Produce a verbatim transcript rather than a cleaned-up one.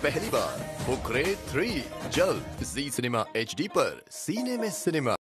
पहली बार फुकरे थ्री जल्द जी cinema H D पर सीने में सिनेमा।